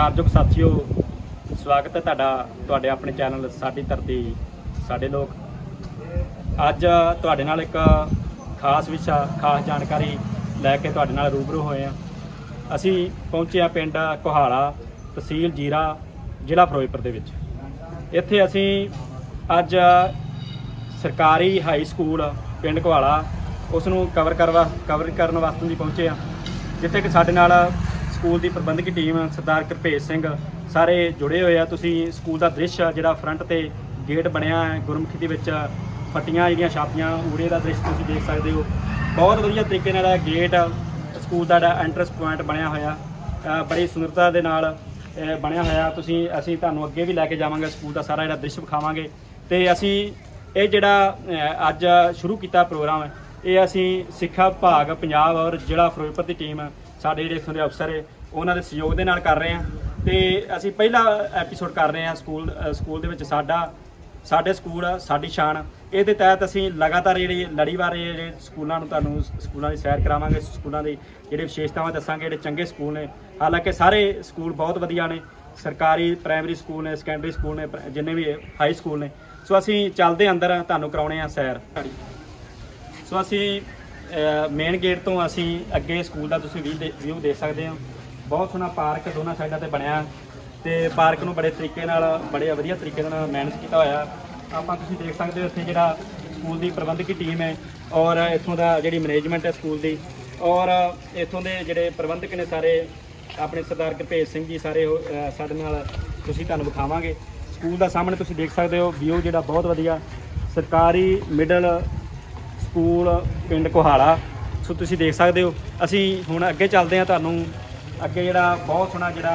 सत्कारयोग साथियों, स्वागत है तुहाडे अपने चैनल साडी धरती साडे लोग। अज तुहाडे नाल एक खास विशा खास जानकारी लैके तुहाडे नाल रूबरू होए हैं। असी पहुंचे पिंड कोहाड़ा, तहसील जीरा, जिला फिरोजपुर दे विच। इत्थे असी अज सरकारी हाई स्कूल पिंड कोहाड़ा उसनूं कवर करन वास्ते पहुंचे हैं, जिथे कि साडे नाल स्कूल की प्रबंधकी टीम सरदार गुरभेज सिंह सारे जुड़े हुए हैं। तुसीं स्कूल का दृश्य जिहड़ा फ्रंट ते गेट बनया है गुरमुखी दे विच फट्टियां जिहड़ियां छापियां ऊड़े का दृश्य तुसीं देख सकते हो। बहुत वधिया तरीके नाल गेट स्कूल का जिहड़ा एंट्रेंस पॉइंट बनया होया बड़ी सुंदरता दे नाल बनया होया। तुसीं असीं तुहानूं अगे भी लैके जावांगे, स्कूल का सारा जिहड़ा दृश्य विखावांगे। ते असीं ये जिहड़ा अज शुरू किया प्रोग्राम ये असीं सिक्ख्या विभाग पंजाब और जिला फिरोजपुर की टीम साडे जिहड़े इत्थों दे अफसर उन्हां दे सहयोग दे नाल कर रहे हैं। तो असीं पहला एपीसोड कर रहे हैं स्कूल दे विच साडे स्कूल साडी शान। इहदे तहत असीं लगातार जिहड़ी लड़ीवार जिहड़े स्कूलों तुहानूं स्कूलों की सैर करावांगे, स्कूलों की जिहड़ी विशेषतावां दस्सांगे, जिहड़े चंगे स्कूल ने। हालांकि सारे स्कूल बहुत वधिया ने, सरकारी प्राइमरी स्कूल ने, सैकेंडरी स्कूल ने, जिन्ने भी हाई स्कूल ने। सो असीं चलदे अंदर तुहानूं कराउणे आ सैर। सो असीं मेन गेट तो असीं अगे स्कूल का तुसीं व्यू देख सकते हो। बहुत सोहना पार्क दोनों साइडों से बनया, तो पार्क नूं बड़े तरीके नाल बड़े वधिया तरीके नाल मैनेज किया होया। आपां तुसीं देख सकते हो इत्थे जिहड़ा स्कूल की प्रबंधकी टीम है और इत्थों दा जिहड़ी मैनेजमेंट है स्कूल की, और इत्थों दे जिहड़े प्रबंधक ने सारे अपने सरदार गुरभेज सिंह जी सारे साडे नाल तुसीं तुहानूं विखावांगे। स्कूल का सामने तुसीं देख सकते हो व्यू जिहड़ा बहुत वधिया सरकारी मिडल स्कूल पिंड कोहाड़ा। सो तुसीं देख सकते हो। असीं हुण अगे चलते हैं, तुहानूं अगे जिहड़ा बहुत सोहना जिहड़ा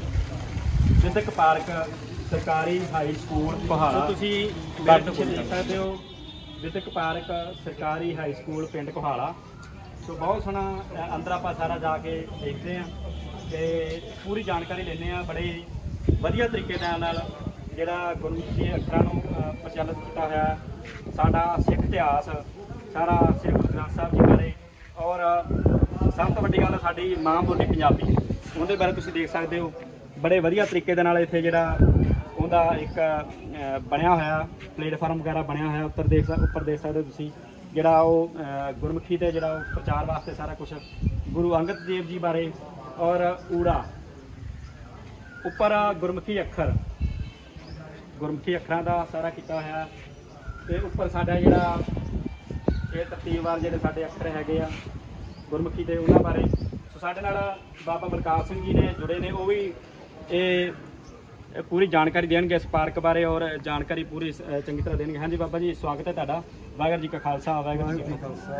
विदक पार्क सरकारी हाई स्कूल कोहाड़ा तुसीं देख सकते हो। विदक पार्क सरकारी हाई स्कूल पिंड कोहाड़ा। सो बहुत सोहना अंदर आपां सारा जाके देखते हैं तो पूरी जानकारी लेने हैं। बड़े वधिया तरीके नाल जिहड़ा गुरमुखी अखरां नूं प्रचलित किया होया साडा सिख इतिहास सारा श्री गुरु ग्रंथ साहब जी बारे, और सब तो वड्डी गल साडी मां बोली पंजाबी उहदे बारे तुसीं देख सकते हो। बड़े वधिया तरीके दे नाल इत्थे जिहड़ा उहदा एक बनया होया प्लेटफार्म वगैरह बनया होया। उपर देख सकते हो तुसीं जिहड़ा ओह गुरमुखी ते जिहड़ा प्रचार वास्ते सारा कुछ गुरु अंगद देव जी बारे, और ऊड़ा उपर गुरमुखी अखरां दा सारा किया होया। ते उपर साडा जिहड़ा ये तरतीबवार जिहड़े साडे अखर हैगे आ गुरमुखी दे उन्हां बारे। सो साडे नाल बाबा बलकार सिंह जी ने जुड़े ने, वो भी ये पूरी जानकारी देणगे इस पार्क बारे और जानकारी पूरी चंगी तरह देणगे। हाँ जी बाबा जी, स्वागत है तुहाडा। वाहिगुरू जी का खालसा वाहिगुरू जी की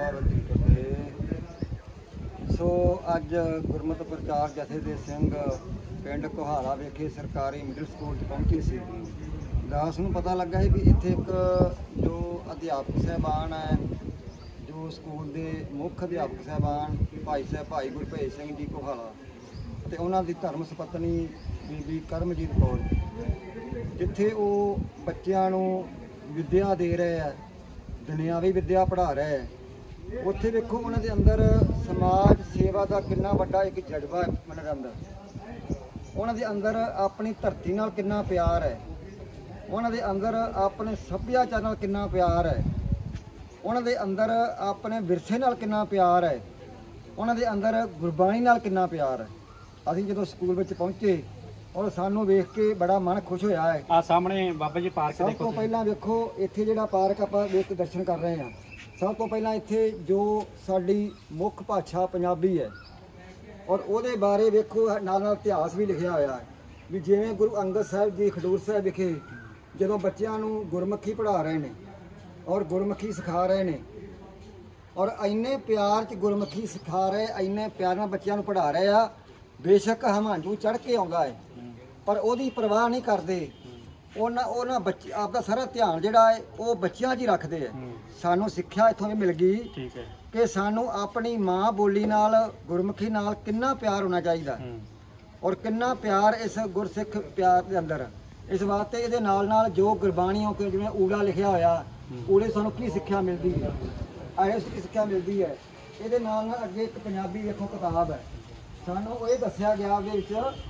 फतेह। सो अज गुरमत प्रचार जथेदार सिंह पिंड कोहाड़ा वेखे सरकारी मिडल स्कूल पहुंचे सी। दास नूं पता लगा है भी इत्थे एक जो अध्यापक साहबान है, जो स्कूल के मुख्य अध्यापक साहबान भाई गुरभेज सिंह जी कोहाड़ा ते उन्हां दी धर्म सपत्नी बीबी करमजीत कौर, जिथे वो बच्चों नूं विद्या दे रहे हैं, दुनियावी विद्या पढ़ा रहे हैं। उत्थे देखो उन्हां दे अंदर समाज सेवा का कितना वड्डा एक जज्बा है। उन्हां दे अंदर उन्हां दे अंदर अपनी धरती नाल कितना प्यार है, उन्हां दे अंदर अपने सभ्याचार नाल कितना प्यार है, उन्हां दे अंदर अपने विरसे नाल कितना प्यार है, उन्हां दे अंदर गुरबाणी नाल कितना प्यार है। असीं जदों स्कूल विच पहुंचे और सानूं वेख के बड़ा मन खुश होया है। आ सामने बाबा जी पार्क सब तो पहला वेखो इत्थे जिहड़ा पार्क आपां वेख के दर्शन कर रहे हैं। सब तो पहला इत्थे जो साडी मुख भाषा पंजाबी है और उहदे बारे वेखो नाल इतिहास भी लिखिया होया है भी जिवें गुरु अंगद साहिब जी खडूर साहिब विखे जदों बच्चों नूं गुरमुखी पढ़ा रहे हैं और गुरमुखी सिखा रहे हैं, और इन्ने प्यार च गुरमुखी सिखा रहे, इन्ने प्यार नाल बच्चों नूं पढ़ा रहे आ। बेशक हमांजू चढ़ के आउंदा है पर ओहदी परवाह नहीं करते। उन्हां बच्चे आपदा सारा ध्यान जिहड़ा है वो बच्चों 'च ही रखते हैं। सानू सिक्ख्या इत्थों भी मिल गई कि सानू अपनी माँ बोली नाल गुरमुखी नाल कितना प्यार होना चाहिए और कितना प्यार इस गुरसिख प्यार के अंदर। इस वास्ते ये नाल जो गुरबाणियों के जिवें ऊड़ा लिखिया होया ऊड़े सानू की सिक्ख्या मिलती है, आयस की सिक्ख्या मिलती है। ये अगे एक पंजाबी देखो किताब है, सानू ये दस्सिया गया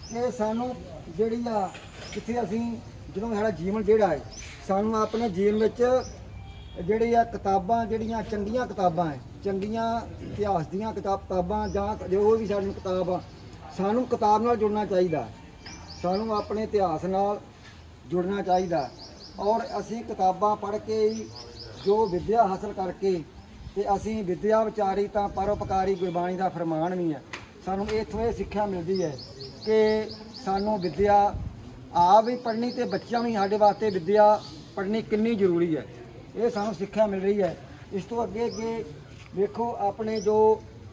ਕਿ ਸਾਨੂੰ ਜਿਹੜੀ ਆ ਕਿੱਥੇ ਅਸੀਂ ਜਦੋਂ ਸਾਡਾ ਜੀਵਨ ਜਿਹੜਾ ਹੈ ਸਾਨੂੰ ਆਪਣੇ ਜੀਵਨ ਵਿੱਚ ਜਿਹੜੀ ਆ ਕਿਤਾਬਾਂ ਜਿਹੜੀਆਂ ਚੰਗੀਆਂ ਕਿਤਾਬਾਂ ਹੈ ਚੰਗੀਆਂ ਇਤਿਹਾਸ ਦੀਆਂ ਕਿਤਾਬਾਂ ਜਾਂ ਜੋ ਵੀ ਸਾਨੂੰ ਕਿਤਾਬ ਆ ਸਾਨੂੰ ਕਿਤਾਬ ਨਾਲ ਜੁੜਨਾ ਚਾਹੀਦਾ ਸਾਨੂੰ ਆਪਣੇ ਇਤਿਹਾਸ ਨਾਲ ਜੁੜਨਾ ਚਾਹੀਦਾ ਔਰ ਅਸੀਂ ਕਿਤਾਬਾਂ ਪੜ੍ਹ ਕੇ ਹੀ ਜੋ ਵਿੱਦਿਆ ਹਾਸਲ ਕਰਕੇ ਤੇ ਅਸੀਂ ਵਿੱਦਿਆ ਵਿਚਾਰੀ ਤਾਂ ਪਰਉਪਕਾਰੀ ਗੁਰਬਾਣੀ ਦਾ ਫਰਮਾਨ ਵੀ ਹੈ ਸਾਨੂੰ ਇੱਥੋਂ ਇਹ ਸਿੱਖਿਆ ਮਿਲਦੀ ਹੈ ਕਿ ਸਾਨੂੰ ਵਿੱਦਿਆ ਆਪ ਵੀ ਪੜ੍ਹਨੀ ਤੇ ਬੱਚਿਆਂ ਨੂੰ ਸਾਡੇ ਵਾਸਤੇ ਵਿੱਦਿਆ ਪੜ੍ਹਨੀ ਕਿੰਨੀ ਜ਼ਰੂਰੀ ਹੈ ਇਹ ਸਾਨੂੰ ਸਿੱਖਿਆ ਮਿਲ ਰਹੀ ਹੈ। ਇਸ ਤੋਂ ਅੱਗੇ ਵੇਖੋ ਆਪਣੇ ਜੋ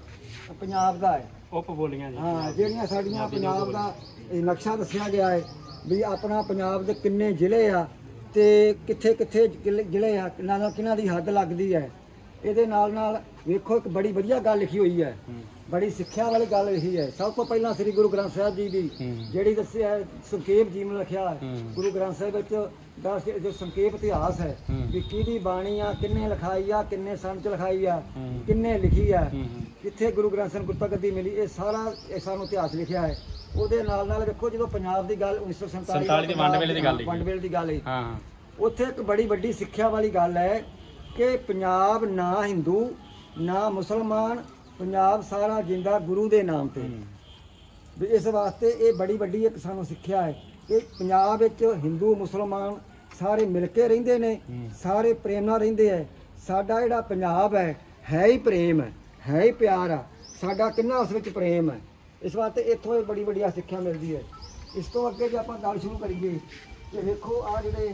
ਪੰਜਾਬ ਦਾ ਹੈ ਉਪ ਬੋਲੀਆਂ ਜੀ ਹਾਂ ਜਿਹੜੀਆਂ ਸਾਡੀਆਂ ਪੰਜਾਬ ਦਾ ਇਹ ਨਕਸ਼ਾ ਦੱਸਿਆ ਗਿਆ ਹੈ ਵੀ ਆਪਣਾ ਪੰਜਾਬ ਦੇ ਕਿੰਨੇ ਜ਼ਿਲ੍ਹੇ ਆ ਤੇ ਕਿੱਥੇ ਕਿੱਥੇ ਜ਼ਿਲ੍ਹੇ ਆ ਕਿਹਨਾਂ ਦੀ ਹੱਦ ਲੱਗਦੀ ਹੈ ਇਹਦੇ ਨਾਲ ਵੇਖੋ ਇੱਕ ਬੜੀ ਵਧੀਆ ਗੱਲ ਲਿਖੀ ਹੋਈ ਹੈ ਬੜੀ ਸਿੱਖਿਆ ਵਾਲੀ ਗੱਲ ਲਿਖੀ ਹੈ। ਸਭ ਤੋਂ ਪਹਿਲਾਂ ਸ੍ਰੀ ਗੁਰੂ ਗ੍ਰੰਥ ਸਾਹਿਬ ਜੀ ਦੀ ਜਿਹੜੀ ਦੱਸਿਆ ਸੰਖੇਪ ਜੀਵਨ ਲਿਖਿਆ ਹੈ ਗੁਰੂ ਗ੍ਰੰਥ ਸਾਹਿਬ ਵਿੱਚ ਜੋ ਸੰਖੇਪ ਇਤਿਹਾਸ ਹੈ ਵੀ ਕਿਹਦੀ ਬਾਣੀ ਆ ਕਿੰਨੇ ਲਿਖਾਈ ਆ ਕਿੰਨੇ ਸੰਨ ਚ ਲਿਖਾਈ ਆ ਕਿੰਨੇ ਲਿਖੀ ਆ ਕਿੱਥੇ ਗੁਰੂ ਗ੍ਰੰਥ ਸਾਹਿਬ ਗੁਰਤਾ ਗੱਦੀ ਮਿਲੀ ਇਹ ਸਾਰਾ ਸਾਨੂੰ ਇਤਿਹਾਸ ਲਿਖਿਆ ਹੈ। ਉਹਦੇ ਨਾਲ ਵੇਖੋ ਜਦੋਂ ਪੰਜਾਬ ਦੀ ਗੱਲ 1947 ਦੀ ਵੰਡ ਵੇਲੇ ਦੀ ਗੱਲ ਹੈ ਹਾਂ ਉੱਥੇ ਇੱਕ ਬੜੀ ਵੱਡੀ ਸਿੱਖਿਆ ਵਾਲੀ ਗੱਲ ਹੈ ਕਿ ਪੰਜਾਬ ਨਾ ਹਿੰਦੂ ਨਾ ਮੁਸਲਮਾਨ ਪੰਜਾਬ ਸਾਰਾ ਜਿੰਦਾ ਗੁਰੂ ਦੇ ਨਾਮ ਤੇ ਵੀ ਇਸ ਵਾਸਤੇ ਇਹ ਬੜੀ ਵੱਡੀ ਇੱਕ ਸਾਨੂੰ ਸਿੱਖਿਆ ਹੈ ਕਿ ਪੰਜਾਬ ਵਿੱਚ ਹਿੰਦੂ ਮੁਸਲਮਾਨ ਸਾਰੇ ਮਿਲ ਕੇ ਰਹਿੰਦੇ ਨੇ ਸਾਰੇ ਪ੍ਰੇਮ ਨਾਲ ਰਹਿੰਦੇ ਹੈ ਸਾਡਾ ਜਿਹੜਾ ਪੰਜਾਬ ਹੈ ਹੀ ਪ੍ਰੇਮ ਹੈ ਹੀ ਪਿਆਰ ਆ ਸਾਡਾ ਕਿੰਨਾ ਉਸ ਵਿੱਚ ਪ੍ਰੇਮ ਹੈ ਇਸ ਵਾਸਤੇ ਇੱਥੋਂ ਇਹ ਬੜੀ ਵੱਡੀ ਸਿੱਖਿਆ ਮਿਲਦੀ ਹੈ। ਇਸ ਤੋਂ ਅੱਗੇ ਜੇ ਆਪਾਂ ਗੱਲ ਸ਼ੁਰੂ ਕਰੀਏ ਕਿ ਵੇਖੋ ਆ ਜਿਹੜੇ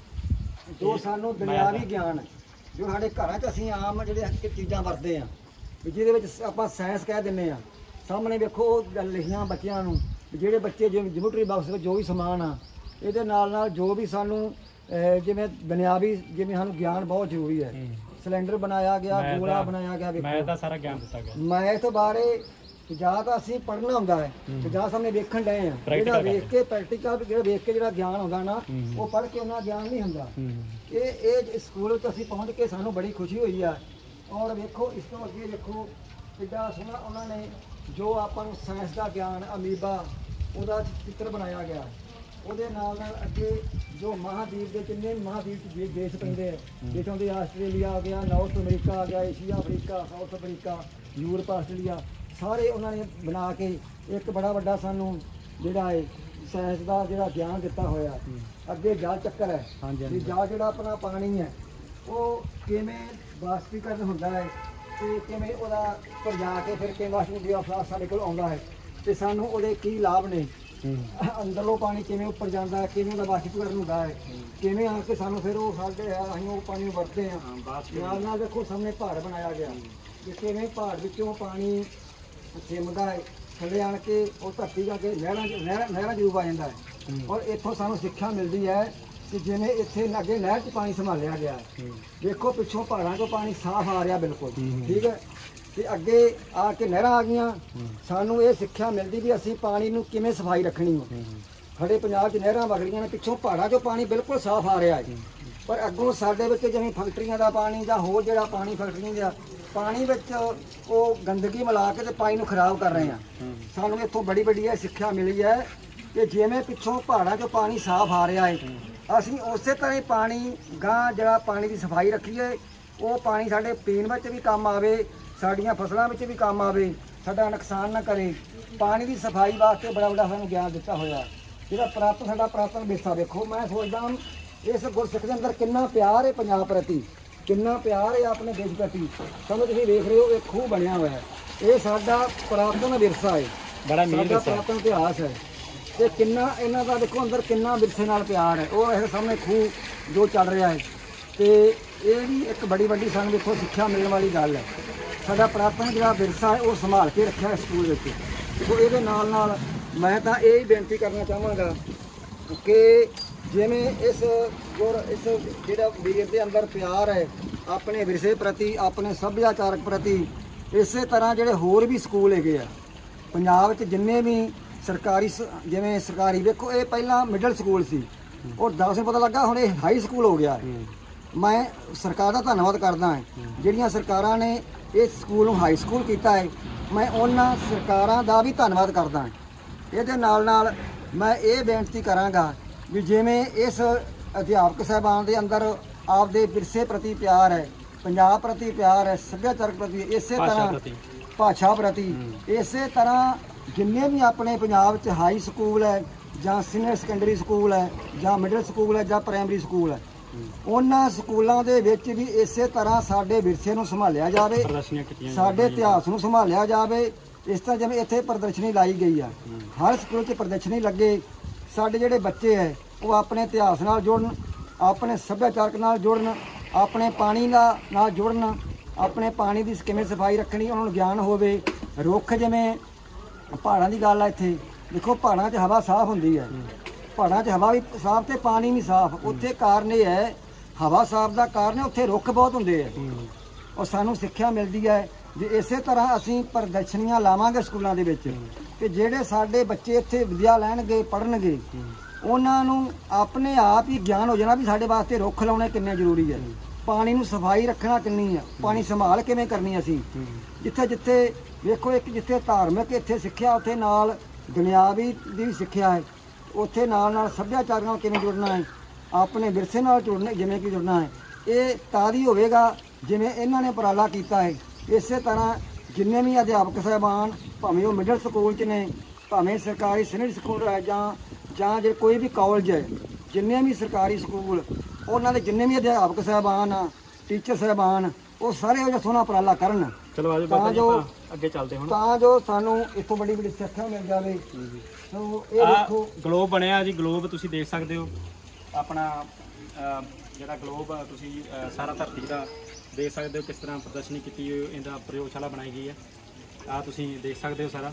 ਜੋ ਸਾਨੂੰ ਦੁਨਿਆਵੀ ਗਿਆਨ ਜੋ ਸਾਡੇ ਘਰਾਂ 'ਚ ਅਸੀਂ ਆਮ ਜਿਹੜੇ ਚੀਜ਼ਾਂ ਵਰਤਦੇ ਹਾਂ ਵੀ ਜਿਹਦੇ ਵਿੱਚ ਆਪਾਂ ਸਾਇੰਸ ਕਹਿ ਦਿੰਦੇ ਹਾਂ ਸਾਹਮਣੇ ਵੇਖੋ ਉਹ ਗੱਲ ਲਿਖੀਆਂ ਬੱਚਿਆਂ ਨੂੰ ਜਿਹੜੇ ਬੱਚੇ ਜਿਵੇਂ ਜਿਓਮੈਟਰੀ ਬਾਕਸ ਵਿੱਚ ਜੋ ਵੀ ਸਮਾਨ ਆ ਇਹਦੇ ਨਾਲ ਜੋ ਵੀ ਸਾਨੂੰ ਜਿਵੇਂ ਦੁਨਿਆਵੀ ਜਿਵੇਂ ਸਾਨੂੰ ਗਿਆਨ ਬਹੁਤ ਜ਼ਰੂਰੀ ਹੈ ਸਿਲੰਡਰ ਬਣਾਇਆ ਗਿਆ ਗੋਲਾ ਬਣਾਇਆ ਗਿਆ ਵੇਖੋ ਮੈਂ ਤਾਂ ਸਾਰਾ ਗਿਆਨ ਦਿੱਤਾ ਗਿਆ ਮੈਂ ਤੋਂ ਬਾਰੇ ਜਾਂ ਤਾਂ ਅਸੀਂ ਪੜ੍ਹਨਾ ਹੁੰਦਾ ਹੈ ਜਾਂ ਸਾਹਮਣੇ ਵੇਖਣ ਡਏ ਆ ਜਿਹੜਾ ਵੇਖ ਕੇ ਪ੍ਰੈਕਟੀਕਲ ਜਿਹੜਾ ਵੇਖ ਕੇ ਜਿਹੜਾ ਗਿਆਨ ਹੁੰਦਾ ਨਾ ਉਹ ਪੜ੍ਹ ਕੇ ਉਹਨਾਂ ਗਿਆਨ ਨਹੀਂ ਹੁੰਦਾ ਇਹ ਸਕੂਲ ਵਿੱਚ ਅਸੀਂ ਪਹੁੰਚ ਕੇ ਸਾਨੂੰ ਬੜੀ ਖੁਸ਼ੀ ਹੋਈ ਆ ਔਰ ਵੇਖੋ ਇਸ ਤੋਂ ਅੱਗੇ ਵੇਖੋ ਕਿੱਡਾ ਸੋਹਣਾ ਉਹਨਾਂ ਨੇ ਜੋ ਆਪਾਂ ਨੂੰ ਸਾਇੰਸ ਦਾ ਗਿਆਨ ਅਮੀਬਾ ਉਹਦਾ ਚਿੱਤਰ ਬਣਾਇਆ ਗਿਆ ਉਹਦੇ ਨਾਲ ਅੱਗੇ ਜੋ ਮਹਾਦੀਪ ਦੇ ਜਿੰਨੇ ਮਹਾਦੀਪ ਦੇ ਦੇਸ਼ ਪੈਂਦੇ ਆ ਜਿੱਥੋਂ ਦੇ ਆਸਟ੍ਰੇਲੀਆ ਆ ਗਿਆ ਨਾਰਥ ਅਮਰੀਕਾ ਆ ਗਿਆ Asia Africa South Africa Europe Australia ਸਾਰੇ ਉਹਨਾਂ ਨੇ ਬਣਾ ਕੇ ਇੱਕ ਬੜਾ ਵੱਡਾ ਸਾਨੂੰ ਜਿਹੜਾ ਹੈ ਸਾਇੰਸ ਦਾ ਜਿਹੜਾ ਗਿਆਨ ਦਿੱਤਾ ਹੋਇਆ ਅੱਗੇ ਜਲ ਚੱਕਰ ਹੈ ਵੀ ਜਲ ਜਿਹੜਾ ਆਪਣਾ ਪਾਣੀ ਹੈ ਉਹ ਕਿਵੇਂ ਬਾਸ਼ਪੀਕਰਨ ਹੁੰਦਾ ਹੈ ਤੇ ਕਿਵੇਂ ਉਹਦਾ ਉੱਪਰ ਜਾ ਕੇ ਫਿਰ ਕਿਵੇਂ ਵਾਸ਼ਪੀਕਰਨ ਸਾਡੇ ਕੋਲ ਆਉਂਦਾ ਹੈ ਤੇ ਸਾਨੂੰ ਉਹਦੇ ਕੀ ਲਾਭ ਨੇ ਅੰਦਰੋਂ ਪਾਣੀ ਕਿਵੇਂ ਉੱਪਰ ਜਾਂਦਾ ਹੈ ਕਿਵੇਂ ਉਹਦਾ ਬਾਸ਼ਪੀਕਰਨ ਹੁੰਦਾ ਹੈ ਕਿਵੇਂ ਆ ਕੇ ਸਾਨੂੰ ਫਿਰ ਉਹ ਸਾਡੇ ਅਸੀਂ ਉਹ ਪਾਣੀ ਵਰਤਦੇ ਹਾਂ ਨਾਲ ਦੇਖੋ ਸਾਹਮਣੇ ਪਹਾੜ ਬਣਾਇਆ ਗਿਆ ਕਿ ਕਿਵੇਂ ਪਹਾੜ ਵਿੱਚੋਂ ਪਾਣੀ ਸਿਮਦਾ ਹੈ ਥੱਲੇ ਆਣ ਕੇ ਉਹ ਧਰਤੀ ਜਾ ਕੇ ਨਹਿਰਾਂ ਜਰੂਰ ਆ ਜਾਂਦਾ ਹੈ ਔਰ ਇੱਥੋਂ ਸਾਨੂੰ ਸਿੱਖਿਆ ਮਿਲਦੀ ਹੈ ਕਿ ਜਿਵੇਂ ਇੱਥੇ ਅੱਗੇ ਨਹਿਰ 'ਚ ਪਾਣੀ ਸੰਭਾਲਿਆ ਗਿਆ ਦੇਖੋ ਪਿੱਛੋਂ ਪਹਾੜਾਂ 'ਚੋਂ ਪਾਣੀ ਸਾਫ਼ ਆ ਰਿਹਾ ਬਿਲਕੁਲ ਠੀਕ ਹੈ ਤੇ ਅੱਗੇ ਆ ਕੇ ਨਹਿਰਾਂ ਆ ਗਈਆਂ ਸਾਨੂੰ ਇਹ ਸਿੱਖਿਆ ਮਿਲਦੀ ਵੀ ਅਸੀਂ ਪਾਣੀ ਨੂੰ ਕਿਵੇਂ ਸਫਾਈ ਰੱਖਣੀ ਹੈ ਸਾਡੇ ਪੰਜਾਬ 'ਚ ਨਹਿਰਾਂ ਵਗ ਰਹੀਆਂ ਨੇ ਪਿੱਛੋਂ ਪਹਾੜਾਂ 'ਚੋਂ ਪਾਣੀ ਬਿਲਕੁਲ ਸਾਫ਼ ਆ ਰਿਹਾ ਹੈ ਪਰ ਅੱਗੋਂ ਸਾਡੇ ਵਿੱਚ ਜਿਵੇਂ ਫੈਕਟਰੀਆਂ ਦਾ ਪਾਣੀ ਜਾਂ ਹੋਰ ਜਿਹੜਾ ਪਾਣੀ ਫੈਕਟਰੀਆਂ ਦਾ ਪਾਣੀ ਵਿੱਚ ਉਹ ਗੰਦਗੀ ਮਿਲਾ ਕੇ ਤੇ ਪਾਣੀ ਨੂੰ ਖਰਾਬ ਕਰ ਰਹੇ ਆ ਸਾਨੂੰ ਇੱਥੋਂ ਬੜੀ ਵੱਡੀ ਇਹ ਸਿੱਖਿਆ ਮਿਲੀ ਹੈ ਕਿ ਜਿਵੇਂ ਪਿੱਛੋਂ ਪਹਾੜਾਂ 'ਚੋਂ ਪਾਣੀ ਸਾਫ਼ ਆ ਰਿਹਾ ਹੈ ਅਸੀਂ ਉਸੇ ਤਰ੍ਹਾਂ ਹੀ ਪਾਣੀ ਗਾਂ ਜਿਹੜਾ ਪਾਣੀ ਦੀ ਸਫਾਈ ਰੱਖੀਏ ਉਹ ਪਾਣੀ ਸਾਡੇ ਪੀਣ ਵਿੱਚ ਵੀ ਕੰਮ ਆਵੇ ਸਾਡੀਆਂ ਫਸਲਾਂ ਵਿੱਚ ਵੀ ਕੰਮ ਆਵੇ ਸਾਡਾ ਨੁਕਸਾਨ ਨਾ ਕਰੇ ਪਾਣੀ ਦੀ ਸਫਾਈ ਵਾਸਤੇ ਬੜਾ ਵੱਡਾ ਸਾਨੂੰ ਗਿਆਨ ਦਿੱਤਾ ਹੋਇਆ ਜਿਹੜਾ ਸਾਡਾ ਪੁਰਾਤਨ ਵਿਰਸਾ ਵੇਖੋ ਮੈਂ ਸੋਚਦਾ ਇਸ ਗੁਰਸਿੱਖ ਦੇ ਅੰਦਰ ਕਿੰਨਾ ਪਿਆਰ ਹੈ ਪੰਜਾਬ ਪ੍ਰਤੀ ਕਿੰਨਾ ਪਿਆਰ ਹੈ ਆਪਣੇ ਦੇਸ਼ ਪ੍ਰਤੀ ਸਾਨੂੰ ਤੁਸੀਂ ਵੇਖ ਰਹੇ ਹੋ ਇਹ ਖੂਹ ਬਣਿਆ ਹੋਇਆ ਇਹ ਸਾਡਾ ਪੁਰਾਤਨ ਵਿਰਸਾ ਹੈ ਬੜਾ ਸਾਡਾ ਪੁਰਾਤਨ ਇਤਿਹਾਸ ਹੈ ਤੇ ਕਿੰਨਾ ਇਹਨਾਂ ਦਾ ਦੇਖੋ ਅੰਦਰ ਕਿੰਨਾ ਵਿਰਸੇ ਨਾਲ ਪਿਆਰ ਹੈ ਉਹ ਇਹ ਸਾਹਮਣੇ ਖੂਹ ਜੋ ਚੱਲ ਰਿਹਾ ਹੈ ਤੇ ਇਹ ਵੀ ਇੱਕ ਬੜੀ ਵੱਡੀ ਸਾਨੂੰ ਦੇਖੋ ਸਿੱਖਿਆ ਮਿਲਣ ਵਾਲੀ ਗੱਲ ਹੈ ਸਾਡਾ ਪੁਰਾਤਨ ਜਿਹੜਾ ਵਿਰਸਾ ਹੈ ਉਹ ਸੰਭਾਲ ਕੇ ਰੱਖਿਆ ਹੈ ਸਕੂਲ ਵਿੱਚ ਸੋ ਇਹਦੇ ਨਾਲ ਮੈਂ ਤਾਂ ਇਹ ਹੀ ਬੇਨਤੀ ਕਰਨਾ ਚਾਹਾਂਗਾ ਕਿ ਜਿਵੇਂ ਇਸ ਜਿਹੜਾ ਵੀਰ ਦੇ ਅੰਦਰ ਪਿਆਰ ਹੈ ਆਪਣੇ ਵਿਰਸੇ ਪ੍ਰਤੀ ਆਪਣੇ ਸੱਭਿਆਚਾਰਕ ਪ੍ਰਤੀ ਇਸੇ ਤਰ੍ਹਾਂ ਜਿਹੜੇ ਹੋਰ ਵੀ ਸਕੂਲ ਹੈਗੇ ਆ ਪੰਜਾਬ ਵਿੱਚ ਜਿੰਨੇ ਵੀ ਸਰਕਾਰੀ ਜਿਵੇਂ ਸਰਕਾਰੀ ਵੇਖੋ ਇਹ ਪਹਿਲਾਂ ਮਿਡਲ ਸਕੂਲ ਸੀ ਔਰ 10 ਨੂੰ ਪਤਾ ਲੱਗਾ ਹੁਣ ਇਹ ਹਾਈ ਸਕੂਲ ਹੋ ਗਿਆ ਮੈਂ ਸਰਕਾਰ ਦਾ ਧੰਨਵਾਦ ਕਰਦਾ ਹਾਂ ਜਿਹੜੀਆਂ ਸਰਕਾਰਾਂ ਨੇ ਇਸ ਸਕੂਲ ਨੂੰ ਹਾਈ ਸਕੂਲ ਕੀਤਾ ਹੈ ਮੈਂ ਉਹਨਾਂ ਸਰਕਾਰਾਂ ਦਾ ਵੀ ਧੰਨਵਾਦ ਕਰਦਾ ਹਾਂ ਇਹਦੇ ਨਾਲ ਮੈਂ ਇਹ ਬੇਨਤੀ ਕਰਾਂਗਾ ਵੀ ਜਿਵੇਂ ਇਸ ਅਧਿਆਪਕ ਸਾਹਿਬਾਨ ਦੇ ਅੰਦਰ ਆਪਦੇ ਵਿਰਸੇ ਪ੍ਰਤੀ ਪਿਆਰ ਹੈ, ਪੰਜਾਬ ਪ੍ਰਤੀ ਪਿਆਰ ਹੈ, ਸੱਭਿਆਚਾਰਕ ਪ੍ਰਤੀ, ਇਸੇ ਤਰ੍ਹਾਂ ਭਾਸ਼ਾ ਪ੍ਰਤੀ, ਇਸੇ ਤਰ੍ਹਾਂ ਜਿੰਨੇ ਵੀ ਆਪਣੇ ਪੰਜਾਬ 'ਚ ਹਾਈ ਸਕੂਲ ਹੈ ਜਾਂ ਸੀਨੀਅਰ ਸੈਕੰਡਰੀ ਸਕੂਲ ਹੈ ਜਾਂ ਮਿਡਲ ਸਕੂਲ ਹੈ ਜਾਂ ਪ੍ਰਾਇਮਰੀ ਸਕੂਲ ਹੈ, ਉਹਨਾਂ ਸਕੂਲਾਂ ਦੇ ਵਿੱਚ ਵੀ ਇਸੇ ਤਰ੍ਹਾਂ ਸਾਡੇ ਵਿਰਸੇ ਨੂੰ ਸੰਭਾਲਿਆ ਜਾਵੇ, ਸਾਡੇ ਇਤਿਹਾਸ ਨੂੰ ਸੰਭਾਲਿਆ ਜਾਵੇ। ਇਸ ਤਰ੍ਹਾਂ ਜਿਵੇਂ ਇੱਥੇ ਪ੍ਰਦਰਸ਼ਨੀ ਲਾਈ ਗਈ ਆ, ਹਰ ਸਕੂਲ 'ਚ ਪ੍ਰਦਰਸ਼ਨੀ ਲੱਗੇ, ਸਾਡੇ ਜਿਹੜੇ ਬੱਚੇ ਹੈ ਉਹ ਆਪਣੇ ਇਤਿਹਾਸ ਨਾਲ ਜੁੜਨ, ਆਪਣੇ ਸੱਭਿਆਚਾਰਕ ਨਾਲ ਜੁੜਨ, ਆਪਣੇ ਪਾਣੀ ਨਾਲ ਜੁੜਨ, ਆਪਣੇ ਪਾਣੀ ਦੀ ਕਿਵੇਂ ਸਫਾਈ ਰੱਖਣੀ ਉਹਨਾਂ ਨੂੰ ਗਿਆਨ ਹੋਵੇ। ਰੁੱਖ ਜਿਵੇਂ ਪਹਾੜਾਂ ਦੀ ਗੱਲ ਆ, ਇੱਥੇ ਦੇਖੋ ਪਹਾੜਾਂ 'ਚ ਹਵਾ ਸਾਫ਼ ਹੁੰਦੀ ਹੈ, ਪਹਾੜਾਂ 'ਚ ਹਵਾ ਵੀ ਸਾਫ਼ ਤੇ ਪਾਣੀ ਵੀ ਸਾਫ਼। ਉੱਥੇ ਕਾਰਨ ਇਹ ਹੈ, ਹਵਾ ਸਾਫ਼ ਦਾ ਕਾਰਨ ਹੈ ਉੱਥੇ ਰੁੱਖ ਬਹੁਤ ਹੁੰਦੇ ਹੈ, ਔਰ ਸਾਨੂੰ ਸਿੱਖਿਆ ਮਿਲਦੀ ਹੈ। ਜੇ ਇਸੇ ਤਰ੍ਹਾਂ ਅਸੀਂ ਪ੍ਰਦਰਸ਼ਨੀਆਂ ਲਾਵਾਂਗੇ ਸਕੂਲਾਂ ਦੇ ਵਿੱਚ ਕਿ ਜਿਹੜੇ ਸਾਡੇ ਬੱਚੇ ਇੱਥੇ ਵਿਦਿਆ ਲੈਣਗੇ, ਪੜ੍ਹਨਗੇ, ਉਹਨਾਂ ਨੂੰ ਆਪਣੇ ਆਪ ਹੀ ਗਿਆਨ ਹੋ ਜਾਣਾ ਵੀ ਸਾਡੇ ਵਾਸਤੇ ਰੁੱਖ ਲਾਉਣੇ ਕਿੰਨੇ ਜ਼ਰੂਰੀ ਹੈ, ਪਾਣੀ ਨੂੰ ਸਫਾਈ ਰੱਖਣਾ ਕਿੰਨੀ ਹੈ, ਪਾਣੀ ਸੰਭਾਲ ਕਿਵੇਂ ਕਰਨੀ ਅਸੀਂ। ਜਿੱਥੇ ਜਿੱਥੇ ਵੇਖੋ, ਇੱਕ ਜਿੱਥੇ ਧਾਰਮਿਕ ਇੱਥੇ ਸਿੱਖਿਆ, ਉੱਥੇ ਨਾਲ ਦੁਨਿਆਵੀ ਦੀ ਸਿੱਖਿਆ ਹੈ, ਉੱਥੇ ਨਾਲ ਸੱਭਿਆਚਾਰ ਨਾਲ ਕਿਵੇਂ ਜੁੜਨਾ ਹੈ, ਆਪਣੇ ਵਿਰਸੇ ਨਾਲ ਜਿਵੇਂ ਕਿ ਜੁੜਨਾ ਹੈ। ਇਹ ਤਾਂ ਹੀ ਹੋਵੇਗਾ ਜਿਵੇਂ ਇਹਨਾਂ ਨੇ ਉਪਰਾਲਾ ਕੀਤਾ ਹੈ। ਇਸੇ ਤਰ੍ਹਾਂ ਜਿੰਨੇ ਵੀ ਅਧਿਆਪਕ ਸਾਹਿਬਾਨ, ਭਾਵੇਂ ਉਹ ਮਿਡਲ ਸਕੂਲ 'ਚ ਨੇ, ਭਾਵੇਂ ਸਰਕਾਰੀ ਸੀਨੀਅਰ ਸਕੂਲ ਹੈ ਜਾਂ ਜੇ ਕੋਈ ਵੀ ਕਾਲਜ ਹੈ, ਜਿੰਨੇ ਵੀ ਸਰਕਾਰੀ ਸਕੂਲ, ਉਹਨਾਂ ਦੇ ਜਿੰਨੇ ਵੀ ਅਧਿਆਪਕ ਸਾਹਿਬਾਨ ਆ, ਟੀਚਰ ਸਾਹਿਬਾਨ, ਉਹ ਸਾਰੇ ਇਹੋ ਜਿਹਾ ਸੋਹਣਾ ਉਪਰਾਲਾ ਕਰਨ। ਚਲੋ ਆਜੋ ਬਾਬਾ ਜੀ ਆਪਾਂ ਅੱਗੇ ਚੱਲਦੇ ਹੁਣ, ਤਾਂ ਜੋ ਸਾਨੂੰ ਇੱਥੋਂ ਬੜੀ ਸਿੱਖਿਆ ਮਿਲ ਜਾਵੇ। ਸੋ ਇਹ ਦੇਖੋ ਗਲੋਬ ਬਣਿਆ ਜੀ, ਗਲੋਬ ਤੁਸੀਂ ਦੇਖ ਸਕਦੇ ਹੋ, ਆਪਣਾ ਜਿਹੜਾ ਗਲੋਬ ਤੁਸੀਂ ਸਾਰਾ ਧਰਤੀ ਦਾ ਦੇਖ ਸਕਦੇ ਹੋ ਕਿਸ ਤਰ੍ਹਾਂ ਪ੍ਰਦਰਸ਼ਨੀ ਕੀਤੀ ਹੋਈ, ਇਹਦਾ ਪ੍ਰਯੋਗਸ਼ਾਲਾ ਬਣਾਈ ਗਈ ਹੈ, ਆਹ ਤੁਸੀਂ ਦੇਖ ਸਕਦੇ ਹੋ ਸਾਰਾ।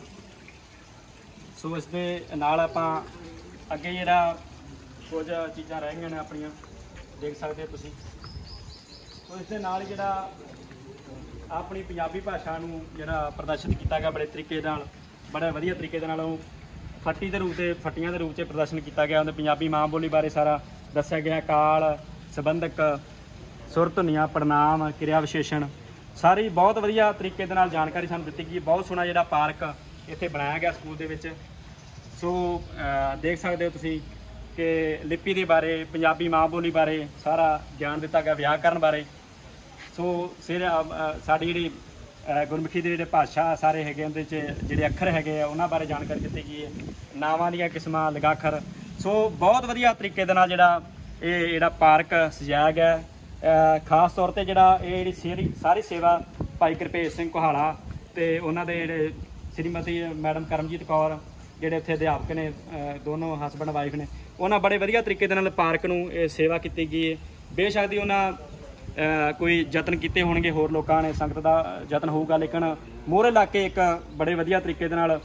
ਸੋ ਇਸ ਦੇ ਨਾਲ ਆਪਾਂ ਅੱਗੇ ਜਿਹੜਾ ਕੁਝ ਚੀਜ਼ਾਂ ਰਹਿ ਗਈਆਂ ਨੇ ਆਪਣੀਆਂ, ਦੇਖ ਸਕਦੇ ਹੋ ਤੁਸੀਂ। ਸੋ ਇਸ ਦੇ ਨਾਲ ਜਿਹੜਾ ਆਪਣੀ ਪੰਜਾਬੀ ਭਾਸ਼ਾ ਨੂੰ ਜਿਹੜਾ ਪ੍ਰਦਰਸ਼ਿਤ ਕੀਤਾ ਗਿਆ ਬੜੇ ਤਰੀਕੇ ਨਾਲ, ਬੜੇ ਵਧੀਆ ਤਰੀਕੇ ਦੇ ਨਾਲ, ਉਹ ਫੱਟੀਆਂ ਦੇ ਰੂਪ 'ਚ ਪ੍ਰਦਰਸ਼ਨ ਕੀਤਾ ਗਿਆ। ਉਹਦੇ ਪੰਜਾਬੀ ਮਾਂ ਬੋਲੀ ਬਾਰੇ ਸਾਰਾ ਦੱਸਿਆ ਗਿਆ, ਕਾਲ, ਸੰਬੰਧਕ, ਸੁਰ ਧੁਨੀਆਂ, ਪੜਨਾਮ, ਕਿਰਿਆ ਵਿਸ਼ੇਸ਼ਣ, ਸਾਰੀ ਬਹੁਤ ਵਧੀਆ ਤਰੀਕੇ ਦੇ ਨਾਲ ਜਾਣਕਾਰੀ ਸਾਨੂੰ ਦਿੱਤੀ ਗਈ। ਬਹੁਤ ਸੋਹਣਾ ਜਿਹੜਾ ਪਾਰਕ ਇੱਥੇ ਬਣਾਇਆ ਗਿਆ ਸਕੂਲ ਦੇ ਵਿੱਚ। ਸੋ ਦੇਖ ਸਕਦੇ ਹੋ ਤੁਸੀਂ ਕਿ ਲਿਪੀ ਦੇ ਬਾਰੇ, ਪੰਜਾਬੀ ਮਾਂ ਬੋਲੀ ਬਾਰੇ ਸਾਰਾ ਗਿਆਨ ਦਿੱਤਾ ਗਿਆ, ਵਿਆਕਰਨ ਬਾਰੇ। ਸੋ ਸਾਡੀ ਜਿਹੜੀ ਗੁਰਮੁਖੀ ਦੇ ਜਿਹੜੇ ਭਾਸ਼ਾ ਸਾਰੇ ਹੈਗੇ, ਉਹਦੇ 'ਚ ਜਿਹੜੇ ਅੱਖਰ ਹੈਗੇ ਆ ਉਹਨਾਂ ਬਾਰੇ ਜਾਣਕਾਰੀ ਦਿੱਤੀ ਗਈ ਹੈ, ਨਾਵਾਂ ਦੀਆਂ ਕਿਸਮਾਂ, ਲਗਾਖਰ। ਸੋ ਬਹੁਤ ਵਧੀਆ ਤਰੀਕੇ ਦੇ ਨਾਲ ਜਿਹੜਾ ਪਾਰਕ ਸਜਾਇਆ ਗਿਆ। ਖਾਸ ਤੌਰ 'ਤੇ ਇਹ ਜਿਹੜੀ ਸਾਰੀ ਸੇਵਾ ਭਾਈ ਕਿਰਪੇਸ਼ ਸਿੰਘ ਕੋਹਾਲਾ ਅਤੇ ਉਹਨਾਂ ਦੇ ਜਿਹੜੇ ਸ਼੍ਰੀਮਤੀ ਮੈਡਮ ਕਰਮਜੀਤ ਕੌਰ, ਜਿਹੜੇ ਇੱਥੇ ਅਧਿਆਪਕ ਨੇ, ਦੋਨੋਂ ਹਸਬੈਂਡ ਵਾਈਫ ਨੇ, ਉਹਨਾਂ ਬੜੇ ਵਧੀਆ ਤਰੀਕੇ ਦੇ ਨਾਲ ਪਾਰਕ ਨੂੰ ਇਹ ਸੇਵਾ ਕੀਤੀ ਗਈ ਹੈ। ਬੇਸ਼ੱਕ ਦੀ ਉਹਨਾਂ ਕੋਈ ਯਤਨ ਕੀਤੇ ਹੋਣਗੇ, ਹੋਰ ਲੋਕਾਂ ਨੇ, ਸੰਗਤ ਦਾ ਯਤਨ ਹੋਊਗਾ, ਲੇਕਿਨ ਮੋਹਰੇ ਲਾ ਕੇ ਇੱਕ ਬੜੇ ਵਧੀਆ ਤਰੀਕੇ ਦੇ ਨਾਲ